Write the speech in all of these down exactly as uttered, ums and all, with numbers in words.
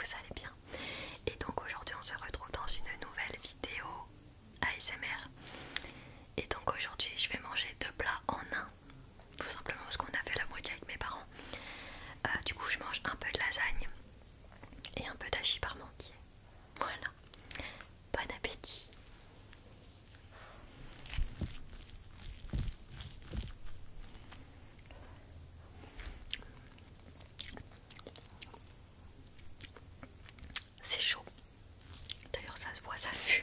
vous allez bien. Et donc aujourd'hui on se retrouve dans une nouvelle vidéo A S M R. Et donc aujourd'hui je vais manger deux plats en un. Tout simplement parce qu'on a fait la moitié avec mes parents. Euh, du coup je mange un peu de lasagne et un peu d'hachis parmentier. Voilà. Bon appétit. C'est chaud. D'ailleurs ça se voit, ça fume.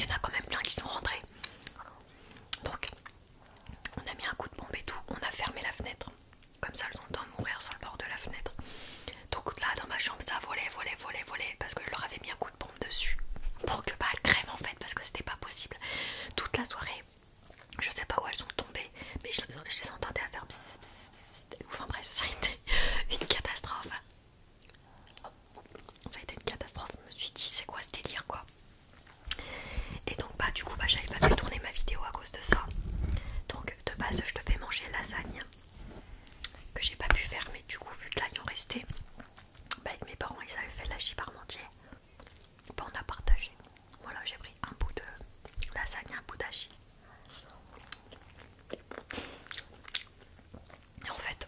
en a quand même plein qui sont rentrés. Donc on a mis un coup de pompe et tout, on a fermé la fenêtre. Comme ça elles ont le temps de mourir sur le bord de la fenêtre. Donc là dans ma chambre ça volait, volait, volait, volait parce que je leur avais mis un coup de pompe dessus. Pour que bah elles crèvent en fait parce que c'était pas possible. Toute la soirée, je sais pas où elles sont tombées, mais je, je les entendais à faire pss, pss, pss, pss. Enfin bref, ça a été une catastrophe. Ça a été une catastrophe, je me suis dit c'est quoi ce délire quoi. Et donc bah du coup bah j'avais pas pu tourner ma vidéo à cause de ça. Donc de base je te fais manger lasagne que j'ai pas pu faire, mais du coup vu que là ils ont resté, bah avec mes parents ils avaient fait de la chie parmentier, bah on a partagé. Voilà, j'ai pris un bout de lasagne, un bout d'hachis. Et en fait,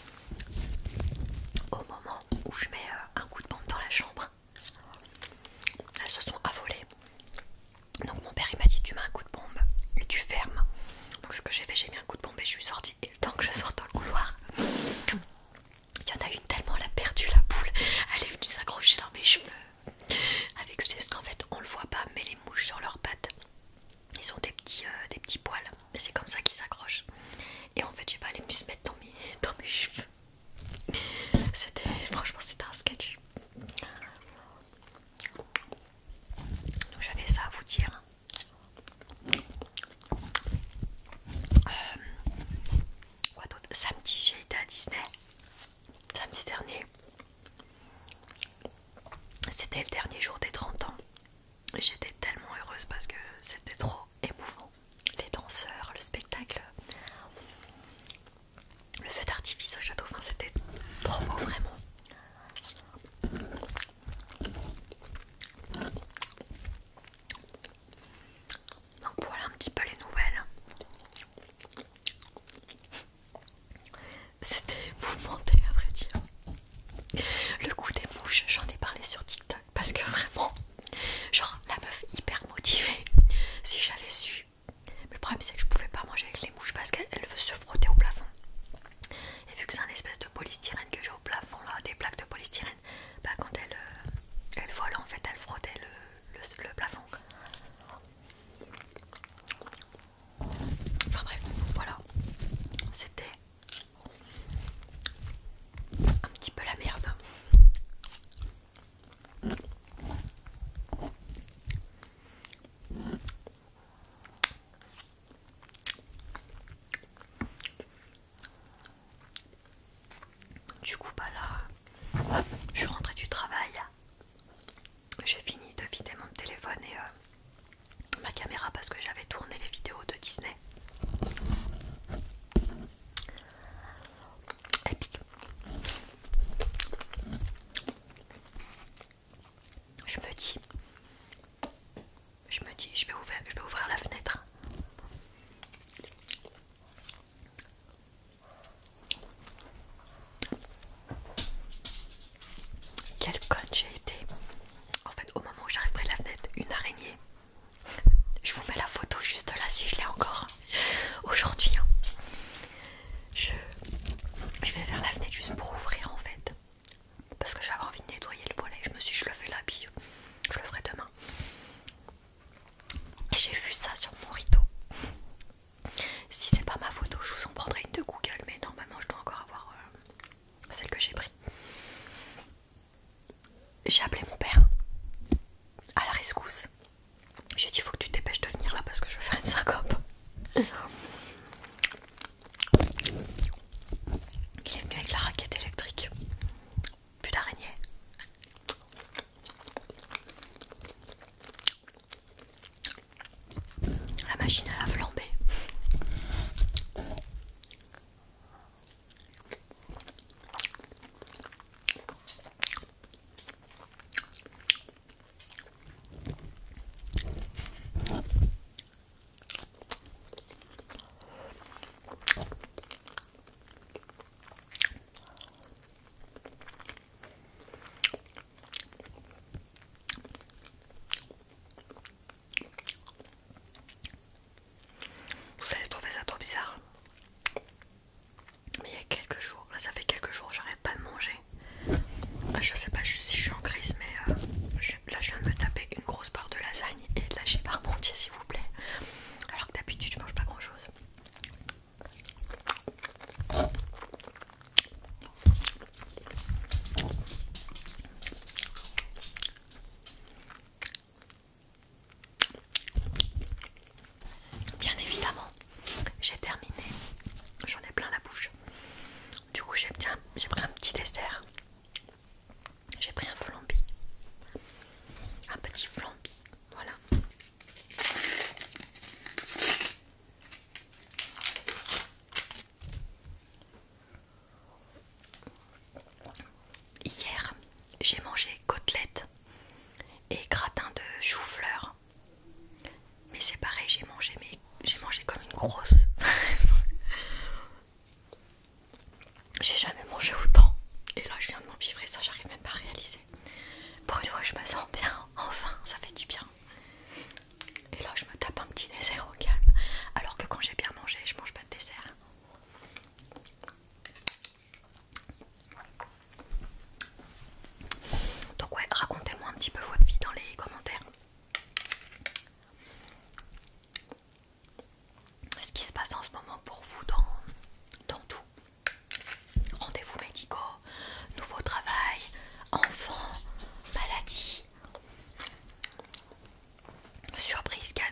au moment où je mets euh, un coup de pompe dans la chambre, elles se sont affolées. Donc mon père il m'a dit tu mets un coup de pompe et tu fermes. Donc ce que j'ai fait, j'ai mis un coup de pompe et je suis sortie. Et le temps que je sorte dans le couloir, il y en a une tellement, elle a perdu la boule. Elle est venue s'accrocher dans mes cheveux. Avec ces, parce qu'en fait on le voit pas, mais les mouches sur leurs pattes, ils ont des petits, euh, des petits poils. Et c'est comme ça qu'ils s'accrochent. Et en fait j'ai pas, elle est venue se mettre dans mes, dans mes cheveux. C'était, franchement c'était un sketch. Donc j'avais ça à vous dire. Euh, quoi d'autre? Samedi j'ai été à Disney. Samedi dernier. C'était le dernier jour des trente ans. J'étais tellement heureuse parce que c'était trop émouvant. Les danseurs, le spectacle, le feu d'artifice au château, enfin c'était trop beau vraiment. Donc voilà un petit peu les nouvelles. C'était mouvementé à vrai dire. Le coup des mouches, j'en ai parlé sur TikTok parce que vraiment, genre la meuf hyper motivée, si j'avais su. Mais le problème c'est que je pouvais pas manger avec les mouches parce qu'elles veulent se frotter au plafond. Et vu que c'est un espèce de polystyrène que j'ai au plafond là, des plaques de polystyrène, bah quand elles, euh, elles volent en fait elles frottaient le, le, le plafond. Enfin bref, voilà. C'était un petit peu la merde. Du coup bah là, je suis rentrée du travail. J'ai fini de vider mon téléphone et euh, ma caméra parce que j'avais tourné les vidéos de Disney. Et puis, je me dis, je me dis, je vais ouvrir, je vais ouvrir la fenêtre. Quelle conne j'ai été. En fait, au moment où j'arrive près de la fenêtre, une araignée. Je vous mets la photo juste là si je l'ai encore aujourd'hui. Hein. Je, je vais vers la fenêtre juste pour ouvrir en fait. Parce que j'avais envie de nettoyer le volet. Je me suis dit, je le fais là, puis je le ferai demain. Et j'ai vu ça sur mon rideau. Si c'est pas ma photo, je vous en prendrai une de Google. Mais normalement, je dois encore avoir euh, celle que j'ai prise. J'ai appelé mon père à la rescousse. J'ai dit, faut que tu te dépêches de venir là parce que je vais faire une syncope. Il est venu avec la raquette électrique. Plus d'araignée. La machine elle a flambé.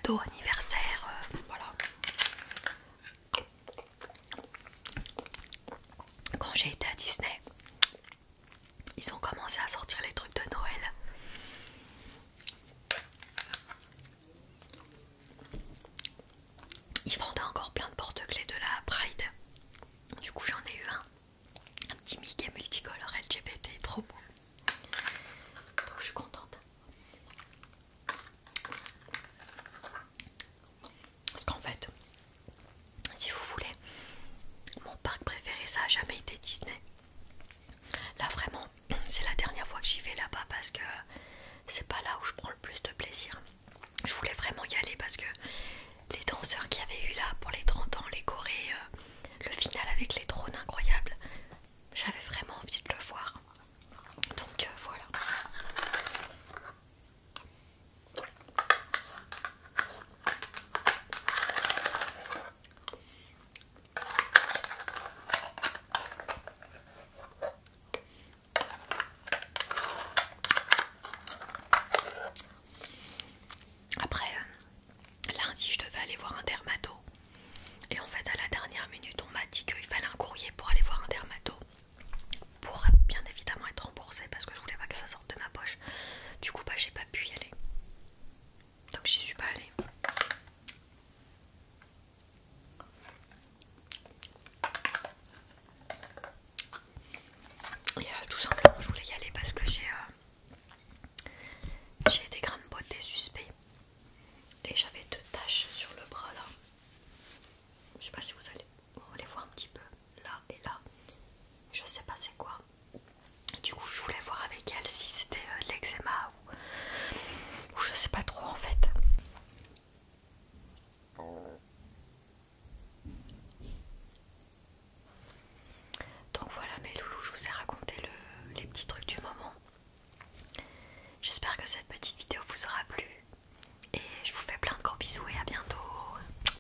cadeau anniversaire, euh, voilà. Quand j'ai été